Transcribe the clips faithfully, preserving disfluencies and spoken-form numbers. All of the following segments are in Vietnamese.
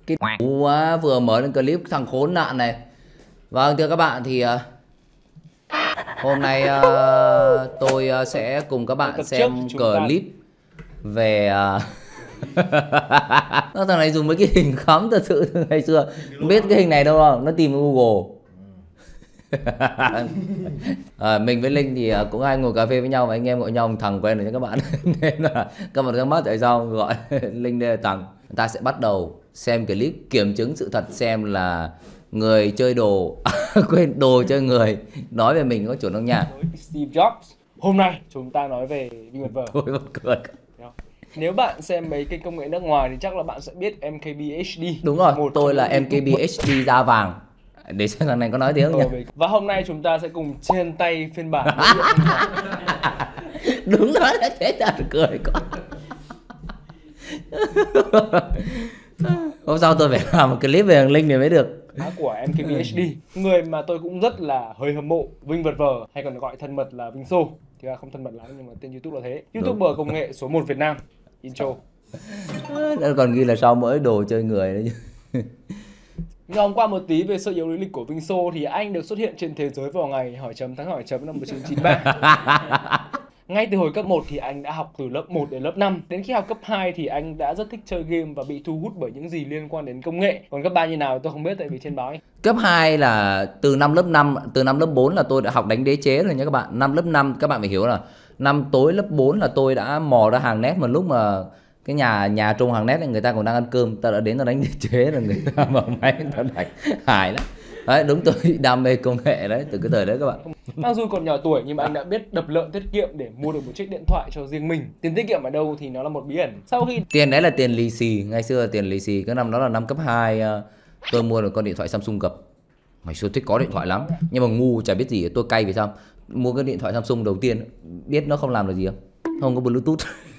Cái quá vừa mở lên clip thằng khốn nạn này. Vâng thưa các bạn thì uh, hôm nay uh, tôi uh, sẽ cùng các bạn xem clip về uh... nó thằng này dùng mấy cái hình khắm thật sự từ ngày xưa. Biết cái hình này đâu không? Nó tìm ở Google. À, mình với Linh thì cũng hay ngồi cà phê với nhau và anh em gọi nhau thằng quen rồi nha các bạn. Nên là các bạn thắc mắc tại sao gọi Linh đây là thằng. Người ta sẽ bắt đầu xem clip kiểm chứng sự thật xem là người chơi đồ quên đồ chơi người nói về mình có chuẩn không nha. Steve Jobs. Hôm nay chúng ta nói về VinWaver. Thôi mà cười. Nếu bạn xem mấy kênh công nghệ nước ngoài thì chắc là bạn sẽ biết em ca bê hát đê. Đúng rồi, một tôi là em ca bê hát đê da vàng. Để xem thằng này có nói tiếng không nha. Và hôm nay chúng ta sẽ cùng trên tay phiên bản. Đúng nói là thế thật cười con. Hôm sau tôi phải làm một clip về thằng Linh này mới được. Của em ca bê hát đê, người mà tôi cũng rất là hơi hâm mộ, VinWaver hay còn gọi thân mật là Vinso. Thì là không thân mật lắm nhưng mà tên YouTube là thế. YouTuber công nghệ số một Việt Nam. Intro. Nó còn ghi là sau mỗi đồ chơi người đấy chứ. Vòng qua một tí về sơ yếu lý lịch của Vinso thì anh được xuất hiện trên thế giới vào ngày hỏi chấm tháng hỏi chấm năm một nghìn chín trăm chín mươi ba. Ngay từ hồi cấp một thì anh đã học từ lớp một đến lớp năm. Đến khi học cấp hai thì anh đã rất thích chơi game và bị thu hút bởi những gì liên quan đến công nghệ. Còn cấp ba như nào tôi không biết tại vì trên báo ấy. Cấp hai là từ năm lớp năm, từ năm lớp bốn là tôi đã học đánh đế chế rồi nha các bạn. Năm lớp năm các bạn phải hiểu là năm tối lớp bốn là tôi đã mò ra hàng nét mà lúc mà cái nhà nhà trung hàng nét người ta còn đang ăn cơm, ta đã đến ta đánh đế chế rồi người ta mở máy người ta đánh hài lắm. Đấy đúng tôi đam mê công nghệ đấy từ cái thời đấy các bạn. Mặc dù còn nhỏ tuổi nhưng mà anh đã biết đập lợn tiết kiệm để mua được một chiếc điện thoại cho riêng mình. Tiền tiết kiệm ở đâu thì nó là một bí ẩn. Sau khi tiền đấy là tiền lì xì, ngày xưa là tiền lì xì, cái năm đó là năm cấp hai tôi mua được con điện thoại Samsung gập. Ngày xưa thích có điện thoại lắm nhưng mà ngu chả biết gì, tôi cay vì sao mua cái điện thoại Samsung đầu tiên biết nó không làm được gì không? Không có Bluetooth.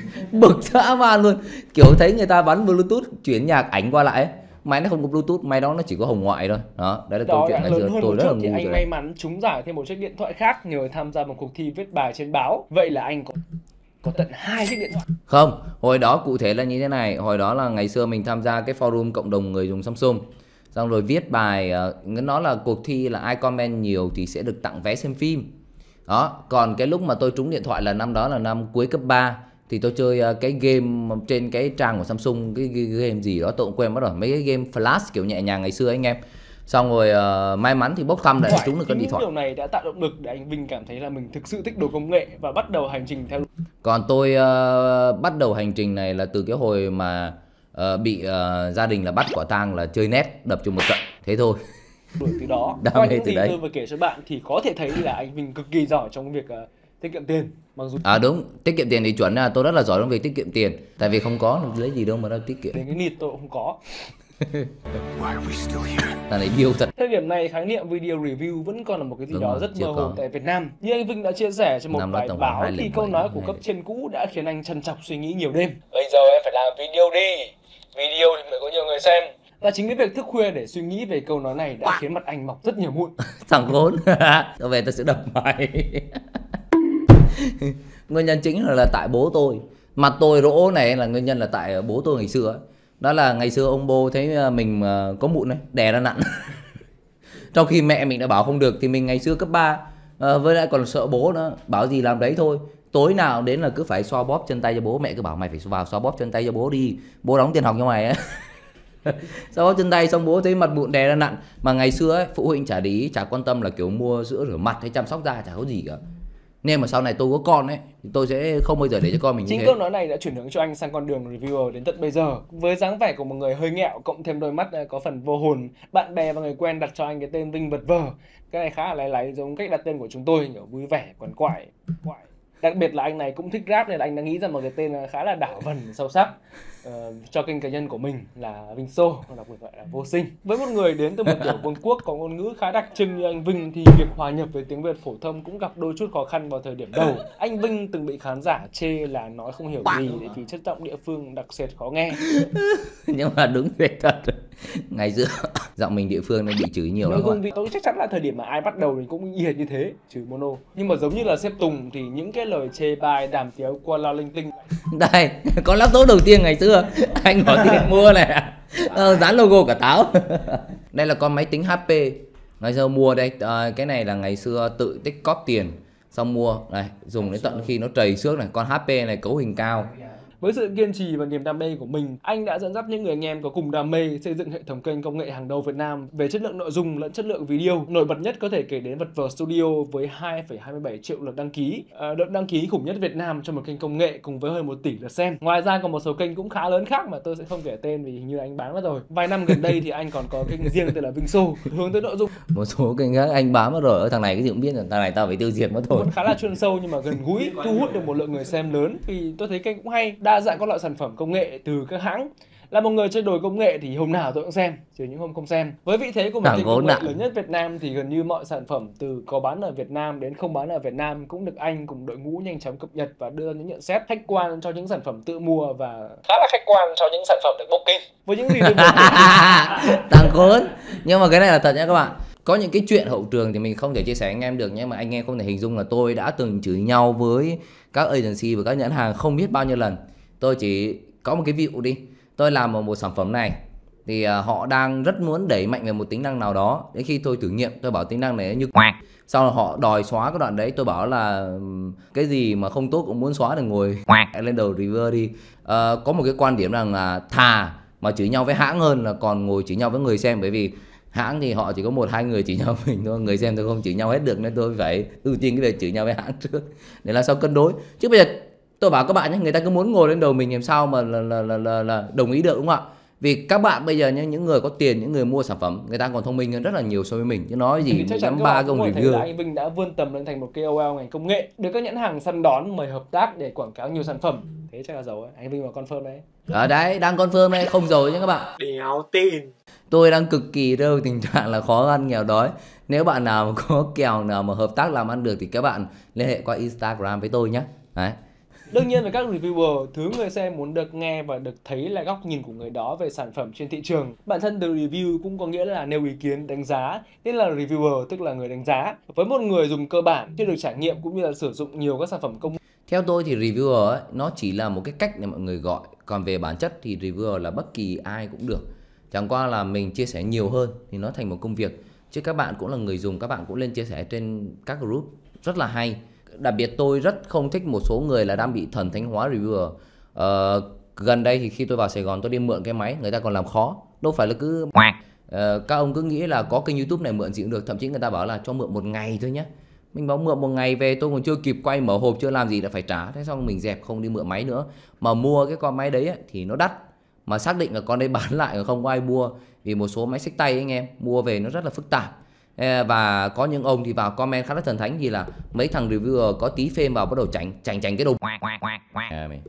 Bực dã man luôn. Kiểu thấy người ta bắn Bluetooth chuyển nhạc ảnh qua lại ấy. Máy nó không có Bluetooth, máy đó nó chỉ có hồng ngoại thôi. Đó, đấy là câu chuyện ngày xưa tôi rất là ngu. Thì anh may mắn trúng giải thêm một chiếc điện thoại khác nhờ tham gia một cuộc thi viết bài trên báo. Vậy là anh có có tận hai chiếc điện thoại. Không, hồi đó cụ thể là như thế này, hồi đó là ngày xưa mình tham gia cái forum cộng đồng người dùng Samsung. Xong rồi viết bài, nó là cuộc thi là ai comment nhiều thì sẽ được tặng vé xem phim. Đó, còn cái lúc mà tôi trúng điện thoại là năm đó là năm cuối cấp ba. Thì tôi chơi cái game trên cái trang của Samsung, cái game gì đó tôi cũng quên mất rồi. Mấy cái game flash kiểu nhẹ nhàng ngày xưa anh em. Xong rồi uh, may mắn thì bốc thăm lại trúng được con điện thoại. Điều này đã tạo động lực để anh Vinh cảm thấy là mình thực sự thích đồ công nghệ và bắt đầu hành trình theo. Còn tôi uh, bắt đầu hành trình này là từ cái hồi mà uh, bị uh, gia đình là bắt quả tang là chơi net đập cho một trận. Thế thôi. Từ đó, qua những gì tôi vừa kể cho bạn thì có thể thấy là anh Vinh cực kỳ giỏi trong việc uh, tiết kiệm tiền. Mặc dù à đúng, tiết kiệm tiền thì chuẩn là tôi rất là giỏi trong việc tiết kiệm tiền. Tại vì không có lấy gì đâu mà đâu tiết kiệm. Đến cái nịt tôi cũng không có. Là này điêu thật. Thời điểm này khái niệm video review vẫn còn là một cái gì đúng đó rồi, rất mơ hồ tại Việt Nam. Như anh Vinh đã chia sẻ trong một bài báo thì câu nói của cấp trên cũ đã khiến anh trằn trọc suy nghĩ nhiều đêm. Bây giờ em phải làm video đi, video thì mới có nhiều người xem. Và chính cái việc thức khuya để suy nghĩ về câu nói này đã khiến mặt anh mọc rất nhiều mụn. Thằng khốn. Tôi về tôi sẽ đập mày. Nguyên nhân chính là, là tại bố tôi. Mặt tôi rỗ này là nguyên nhân là tại bố tôi ngày xưa ấy. Đó là ngày xưa ông bố thấy mình có mụn này, đè ra nặn. Trong khi mẹ mình đã bảo không được thì mình ngày xưa cấp ba à, với lại còn sợ bố nữa, bảo gì làm đấy thôi. Tối nào đến là cứ phải xoa bóp chân tay cho bố, mẹ cứ bảo mày phải vào xoa bóp chân tay cho bố đi, bố đóng tiền học cho mày ấy. Xoa bóp chân tay xong bố thấy mặt mụn đè ra nặn. Mà ngày xưa ấy, phụ huynh chả để ý, chả quan tâm là kiểu mua sữa rửa mặt hay chăm sóc da, chả có gì cả. Nên mà sau này tôi có con ấy thì tôi sẽ không bao giờ để cho con mình như thế. Chính câu nói này đã chuyển hướng cho anh sang con đường reviewer đến tận bây giờ. Với dáng vẻ của một người hơi nghẹo cộng thêm đôi mắt có phần vô hồn, bạn bè và người quen đặt cho anh cái tên VinWaver. Cái này khá là láy láy giống cách đặt tên của chúng tôi, kiểu vui vẻ, quằn quại. quại. Đặc biệt là anh này cũng thích rap nên là anh đã nghĩ ra một cái tên khá là đảo vần sâu sắc uh, cho kênh cá nhân của mình là Vinso, đặc biệt gọi là Vô Sinh. Với một người đến từ một tiểu vương quốc có ngôn ngữ khá đặc trưng như anh Vinh thì việc hòa nhập với tiếng Việt phổ thông cũng gặp đôi chút khó khăn vào thời điểm đầu. Anh Vinh từng bị khán giả chê là nói không hiểu gì vì chất giọng địa phương đặc sệt khó nghe. Nhưng mà đúng vậy thật. Ngày xưa giọng mình địa phương nó bị chửi nhiều lắm. Không, vì tôi chắc chắn là thời điểm mà ai bắt đầu thì cũng y hệt như thế, trừ Mono. Nhưng mà giống như là Sếp Tùng thì những cái lời chê bai đàm tiếu qua lao linh tinh. Đây, có laptop đầu tiên ngày xưa xưa anh có tiền mua này, ờ, dán logo cả táo. Đây là con máy tính hát pê ngày xưa mua đây, à, cái này là ngày xưa tự tích cóp tiền xong mua này, dùng đến tận khi nó trầy xước này. Con hát pê này cấu hình cao. Với sự kiên trì và niềm đam mê của mình, anh đã dẫn dắt những người anh em có cùng đam mê xây dựng hệ thống kênh công nghệ hàng đầu Việt Nam về chất lượng nội dung lẫn chất lượng video. Nổi bật nhất có thể kể đến Vật Vờ Studio với hai phẩy hai mươi bảy triệu lượt đăng ký, à, lượt đăng ký khủng nhất Việt Nam cho một kênh công nghệ cùng với hơn một tỷ lượt xem. Ngoài ra còn một số kênh cũng khá lớn khác mà tôi sẽ không kể tên vì hình như anh bán mất rồi. Vài năm gần đây thì anh còn có kênh riêng tên là Vinh Show, hướng tới nội dung. Một số kênh khác anh bán mất rồi, ở thằng này cái gì cũng biết rồi, thằng này tao phải tiêu diệt mất thôi. Vẫn khá là chuyên sâu nhưng mà gần gũi, thu hút được một lượng người xem lớn vì tôi thấy kênh cũng hay, đa dạng các loại sản phẩm công nghệ từ các hãng. Là một người chơi đồi công nghệ thì hôm nào tôi cũng xem, trừ những hôm không xem. Với vị thế của một kênh công nghệ lớn nhất Việt Nam thì gần như mọi sản phẩm từ có bán ở Việt Nam đến không bán ở Việt Nam cũng được anh cùng đội ngũ nhanh chóng cập nhật và đưa những nhận xét khách quan cho những sản phẩm tự mua và khá là khách quan cho những sản phẩm được booking. Với những gì tôi thằng khốn. Nhưng mà cái này là thật nha các bạn. Có những cái chuyện hậu trường thì mình không thể chia sẻ anh em được, nhưng mà anh em không thể hình dung là tôi đã từng chửi nhau với các agency và các nhãn hàng không biết bao nhiêu lần. Tôi chỉ có một cái ví dụ đi, tôi làm một, một sản phẩm này thì uh, họ đang rất muốn đẩy mạnh về một tính năng nào đó. Đến khi tôi thử nghiệm tôi bảo tính năng này như quạt, sau đó họ đòi xóa cái đoạn đấy. Tôi bảo là cái gì mà không tốt cũng muốn xóa thì ngồi quạt lên đầu reviewer đi. uh, Có một cái quan điểm rằng là thà mà chửi nhau với hãng hơn là còn ngồi chửi nhau với người xem. Bởi vì hãng thì họ chỉ có một hai người chửi nhau mình thôi, người xem tôi không chửi nhau hết được, nên tôi phải ưu tiên cái việc chửi nhau với hãng trước để làm sao cân đối. Chứ bây giờ tôi bảo các bạn nhé, người ta cứ muốn ngồi lên đầu mình làm sao mà là, là, là, là, là đồng ý được, đúng không ạ? Vì các bạn bây giờ nhé, những người có tiền, những người mua sản phẩm, người ta còn thông minh hơn rất là nhiều so với mình. Chứ nói gì chắc chắn ba công review. Anh Vinh đã vươn tầm lên thành một ca o lờ ngành công nghệ, được các nhãn hàng săn đón mời hợp tác để quảng cáo nhiều sản phẩm. Thế chắc là giàu ấy. Anh Vinh vào confirm đấy. Ở đấy, đang confirm đấy, không giàu nhé các bạn. Đéo tin. Tôi đang cực kỳ rơi tình trạng là khó ăn nghèo đói. Nếu bạn nào mà có kèo nào mà hợp tác làm ăn được thì các bạn liên hệ qua Instagram với tôi nhé. Đấy. Đương nhiên là các reviewer, thứ người xem muốn được nghe và được thấy là góc nhìn của người đó về sản phẩm trên thị trường. Bản thân từ review cũng có nghĩa là nêu ý kiến, đánh giá, nên là reviewer tức là người đánh giá. Với một người dùng cơ bản chưa được trải nghiệm cũng như là sử dụng nhiều các sản phẩm công nghệ. Theo tôi thì reviewer ấy, nó chỉ là một cái cách để mọi người gọi. Còn về bản chất thì reviewer là bất kỳ ai cũng được. Chẳng qua là mình chia sẻ nhiều hơn thì nó thành một công việc. Chứ các bạn cũng là người dùng, các bạn cũng lên chia sẻ trên các group rất là hay. Đặc biệt tôi rất không thích một số người là đang bị thần thánh hóa reviewer. Ờ, gần đây thì khi tôi vào Sài Gòn tôi đi mượn cái máy, người ta còn làm khó. Đâu phải là cứ ờ, các ông cứ nghĩ là có kênh YouTube này mượn gì cũng được. Thậm chí người ta bảo là cho mượn một ngày thôi nhé. Mình bảo mượn một ngày về tôi còn chưa kịp quay mở hộp, chưa làm gì đã phải trả. Thế xong mình dẹp không đi mượn máy nữa. Mà mua cái con máy đấy ấy, thì nó đắt. Mà xác định là con đấy bán lại mà không có ai mua. Vì một số máy xách tay ấy, anh em mua về nó rất là phức tạp. Và có những ông thì vào comment khá là thần thánh, gì là mấy thằng reviewer có tí phêm vào bắt đầu chảnh chảnh chảnh cái đầu à, mình.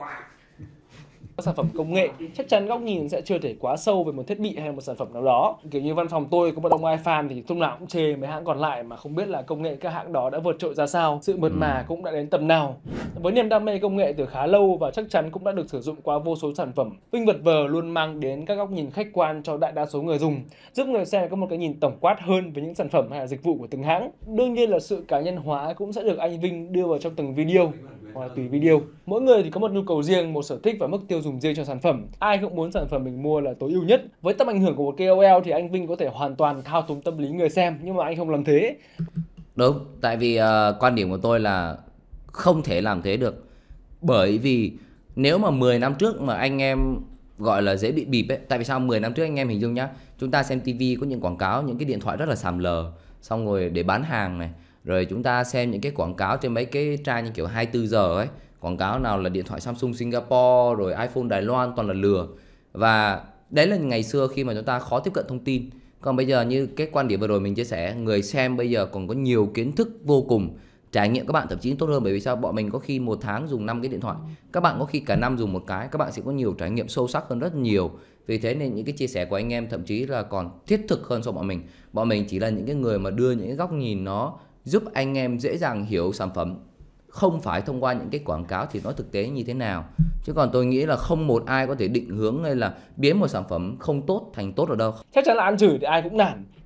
Các sản phẩm công nghệ chắc chắn góc nhìn sẽ chưa thể quá sâu về một thiết bị hay một sản phẩm nào đó. Kiểu như văn phòng tôi có một ông ai fan thì lúc nào cũng chê mấy hãng còn lại mà không biết là công nghệ các hãng đó đã vượt trội ra sao, sự mượt mà cũng đã đến tầm nào. Với niềm đam mê công nghệ từ khá lâu và chắc chắn cũng đã được sử dụng qua vô số sản phẩm, Vinh Vật Vờ luôn mang đến các góc nhìn khách quan cho đại đa số người dùng, giúp người xem có một cái nhìn tổng quát hơn về những sản phẩm hay là dịch vụ của từng hãng. Đương nhiên là sự cá nhân hóa cũng sẽ được anh Vinh đưa vào trong từng video. Hoặc là tùy video. Mỗi người thì có một nhu cầu riêng, một sở thích và mức tiêu dùng riêng cho sản phẩm. Ai cũng muốn sản phẩm mình mua là tối ưu nhất. Với tầm ảnh hưởng của một ca o lờ thì anh Vinh có thể hoàn toàn thao túng tâm lý người xem, nhưng mà anh không làm thế. Đúng, tại vì uh, quan điểm của tôi là không thể làm thế được. Bởi vì nếu mà mười năm trước mà anh em gọi là dễ bị bịp ấy. Tại vì sao mười năm trước anh em hình dung nhá, chúng ta xem tivi có những quảng cáo, những cái điện thoại rất là xàm lờ, xong rồi để bán hàng này. Rồi chúng ta xem những cái quảng cáo trên mấy cái trang như kiểu hai mươi tư giờ ấy. Quảng cáo nào là điện thoại Samsung Singapore, rồi iPhone Đài Loan, toàn là lừa. Và đấy là ngày xưa khi mà chúng ta khó tiếp cận thông tin. Còn bây giờ như cái quan điểm vừa rồi mình chia sẻ, người xem bây giờ còn có nhiều kiến thức vô cùng. Trải nghiệm các bạn thậm chí tốt hơn. Bởi vì sao? Bọn mình có khi một tháng dùng năm cái điện thoại, các bạn có khi cả năm dùng một cái. Các bạn sẽ có nhiều trải nghiệm sâu sắc hơn rất nhiều. Vì thế nên những cái chia sẻ của anh em thậm chí là còn thiết thực hơn so với bọn mình. Bọn mình chỉ là những cái người mà đưa những cái góc nhìn nó giúp anh em dễ dàng hiểu sản phẩm, không phải thông qua những cái quảng cáo thì nó thực tế như thế nào. Chứ còn tôi nghĩ là không một ai có thể định hướng hay là biến một sản phẩm không tốt thành tốt ở đâu. Chắc chắn là ăn chửi thì ai cũng nản,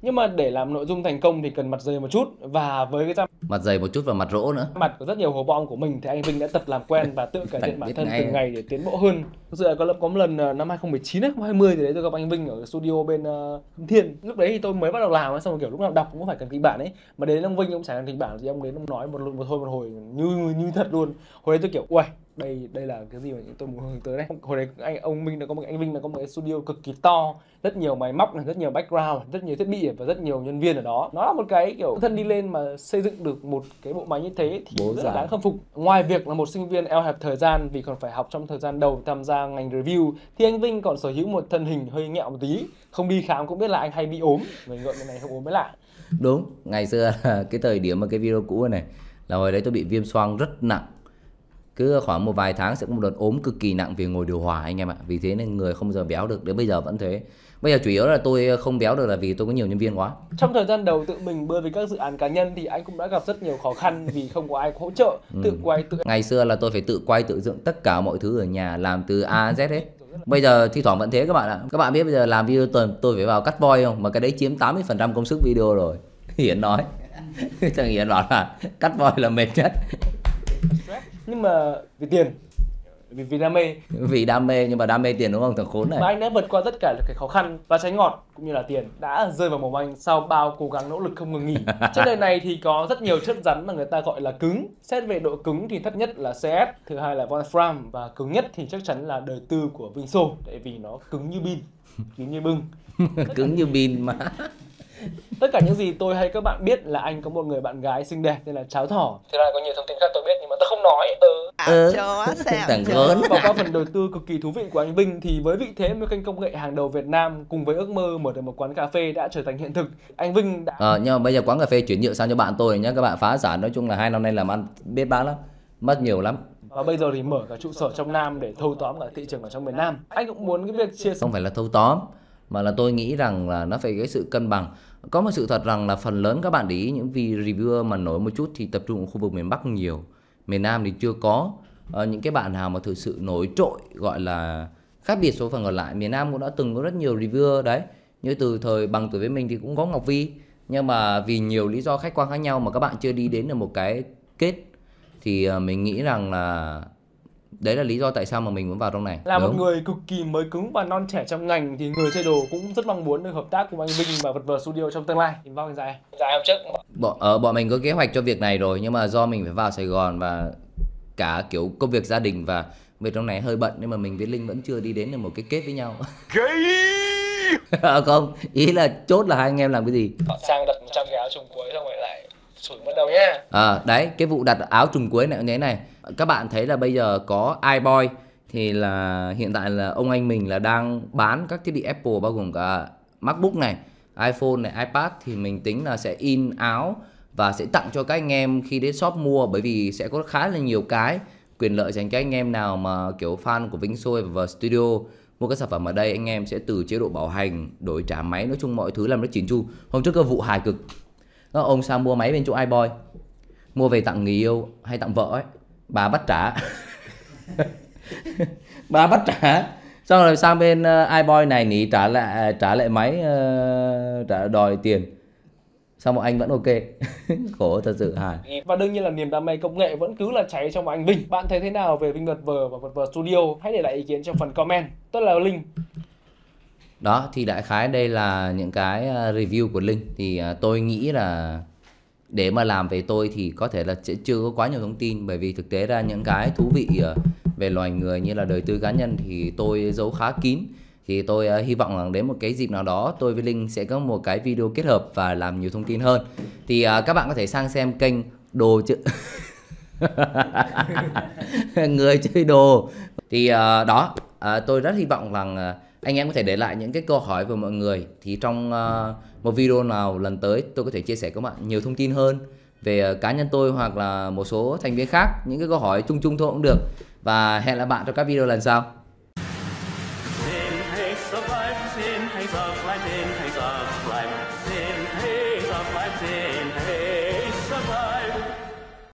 Nhưng mà để làm nội dung thành công thì cần mặt dày một chút, và với cái da Mặt dày một chút và mặt rỗ nữa. mặt có rất nhiều hố bom của mình thì anh Vinh đã tập làm quen và tự cải thiện bản Biết thân ngay. từng ngày để tiến bộ hơn. Thực sự là có, có một lần ờ, năm hai không một chín hai không hai không thì đấy tôi gặp anh Vinh ở studio bên uh, Hưng Thiên. Lúc đấy thì tôi mới bắt đầu làm ấy, xong rồi kiểu lúc nào đọc cũng phải cần kịch bản ấy, mà đến ông Vinh ông chả cần kịch bản gì, ông đến ông nói một một thôi một hồi như như thật luôn. Hồi đấy tôi kiểu uầy, đây đây là cái gì mà tôi muốn hướng tới đây. Hồi đấy anh ông Minh là có một anh Vinh là có một cái studio cực kỳ to, rất nhiều máy móc này, rất nhiều background, rất nhiều thiết bị và rất nhiều nhân viên ở đó. Nó là một cái kiểu thân đi lên mà xây dựng được một cái bộ máy như thế thì Bố rất là già. đáng khâm phục. Ngoài việc là một sinh viên eo hẹp thời gian vì còn phải học trong thời gian đầu tham gia ngành review, thì anh Vinh còn sở hữu một thân hình hơi nghẹo một tí. Không đi khám cũng biết là anh hay bị ốm, người ngợm cái này không ốm mới lạ. Đúng, ngày xưa là cái thời điểm mà cái video cũ này là hồi đấy tôi bị viêm xoang rất nặng. Cứ khoảng một vài tháng sẽ có một đợt ốm cực kỳ nặng vì ngồi điều hòa anh em ạ. Vì thế nên người không bao giờ béo được, đến bây giờ vẫn thế. Bây giờ chủ yếu là tôi không béo được là vì tôi có nhiều nhân viên quá. Trong thời gian đầu tự mình bơi với các dự án cá nhân thì anh cũng đã gặp rất nhiều khó khăn vì không có ai hỗ trợ, tự quay tự Ngày xưa là tôi phải tự quay tự dựng tất cả mọi thứ ở nhà, làm từ A đến Z hết. Bây giờ thi thoảng vẫn thế các bạn ạ. Các bạn biết bây giờ làm video tuần tôi phải vào cắt voice không? Mà cái đấy chiếm tám mươi phần trăm công sức video rồi. Hiển nói. Thằng Hiển nói là cắt voice là mệt nhất. nhưng mà vì tiền, vì vì đam mê Vì đam mê, nhưng mà đam mê tiền đúng không thằng khốn này. mà anh đã vượt qua tất cả cái khó khăn và trái ngọt cũng như là tiền đã rơi vào mồm anh sau bao cố gắng nỗ lực không ngừng nghỉ. Trên đời này thì có rất nhiều chất rắn mà người ta gọi là cứng. Xét về độ cứng thì thấp nhất là xê ét, thứ hai là Wolfram và cứng nhất thì chắc chắn là đời tư của Vinh Sô, tại vì nó cứng như pin, cứng như bưng. Cứng như pin mà. Tất cả những gì tôi hay các bạn biết là anh có một người bạn gái xinh đẹp tên là Cháo Thỏ. Thế là có nhiều thông tin khác tôi biết nhưng mà tôi không nói. Ừ. Ừ. Chó xem Thằng khốn. Và qua phần đầu tư cực kỳ thú vị của anh Vinh thì với vị thế một kênh công nghệ hàng đầu Việt Nam cùng với ước mơ mở được một quán cà phê đã trở thành hiện thực. Anh Vinh đã Ờ, nhưng mà bây giờ quán cà phê chuyển nhượng sang cho bạn tôi nhé các bạn, phá sản. Nói chung là hai năm nay làm ăn biết bát lắm, mất nhiều lắm. và bây giờ thì mở cả trụ sở trong Nam để thâu tóm cả thị trường ở trong miền Nam. Anh cũng muốn cái việc chia sẻ Không phải là thâu tóm, mà là tôi nghĩ rằng là nó phải cái sự cân bằng. Có một sự thật rằng là phần lớn các bạn để ý những vì reviewer mà nổi một chút thì tập trung ở khu vực miền Bắc nhiều, miền Nam thì chưa có. Ờ, những cái bạn nào mà thực sự nổi trội gọi là khác biệt số phần còn lại, miền Nam cũng đã từng có rất nhiều reviewer đấy. Như từ thời bằng tuổi với mình thì cũng có Ngọc Vi, nhưng mà vì nhiều lý do khách quan khác nhau mà các bạn chưa đi đến được một cái kết. Thì uh, mình nghĩ rằng là đấy là lý do tại sao mà mình muốn vào trong này. là Đúng. một người cực kỳ mới cứng và non trẻ trong ngành thì người chơi đồ cũng rất mong muốn được hợp tác cùng anh Vinh và Vật Vờ Studio trong tương lai. Thì vào anh dài dài hôm trước Bọn, ờ, bọn mình có kế hoạch cho việc này rồi, nhưng mà do mình phải vào Sài Gòn và cả kiểu công việc gia đình và việc trong này hơi bận nên mà mình với Linh vẫn chưa đi đến được một cái kết với nhau. À, không, ý là chốt là hai anh em làm cái gì. sang đặt một trăm cái áo trùng cuối xong rồi lại sủi mất đầu nhá. À, đấy, cái vụ đặt áo trùng cuối này như thế này. Các bạn thấy là bây giờ có iBoy thì là hiện tại là ông anh mình là đang bán các thiết bị Apple bao gồm cả MacBook này, iPhone này, iPad, thì mình tính là sẽ in áo và sẽ tặng cho các anh em khi đến shop mua, bởi vì sẽ có khá là nhiều cái quyền lợi dành cho anh em nào mà kiểu fan của Vinh Sôi và Studio mua các sản phẩm ở đây. Anh em sẽ từ chế độ bảo hành, đổi trả máy, nói chung mọi thứ làm rất chỉn chu. Hôm trước có vụ hài cực, đó, ông sang mua máy bên chỗ iBoy, mua về tặng người yêu hay tặng vợ ấy, bà bắt trả. Bà bắt trả, xong rồi sang bên uh, iBoy này nỉ trả lại trả lại máy, uh, trả đòi tiền, xong một anh vẫn ok. Khổ thật sự hài. Và đương nhiên là niềm đam mê công nghệ vẫn cứ là cháy trong anh Vinh. Bạn thấy thế nào về Vinh Vật Vờ và Vật Vờ Studio? Hãy để lại ý kiến trong phần comment. Tôi là Linh. Đó thì đại khái đây là những cái review của Linh. Thì uh, tôi nghĩ là để mà làm về tôi thì có thể là sẽ chưa có quá nhiều thông tin, bởi vì thực tế ra những cái thú vị uh, về loài người như là đời tư cá nhân thì tôi giấu khá kín. Thì tôi uh, hy vọng rằng đến một cái dịp nào đó tôi với Linh sẽ có một cái video kết hợp và làm nhiều thông tin hơn. Thì uh, các bạn có thể sang xem kênh Đồ Chữ Người Chơi Đồ. Thì uh, đó, uh, tôi rất hy vọng rằng uh, anh em có thể để lại những cái câu hỏi của mọi người. Thì trong uh, một video nào lần tới tôi có thể chia sẻ với các bạn nhiều thông tin hơn về uh, cá nhân tôi hoặc là một số thành viên khác. Những cái câu hỏi chung chung thôi cũng được. Và hẹn lại bạn trong các video lần sau. Sin haze of life, sin haze of life, sin haze of life, sin haze of life, sin haze of life.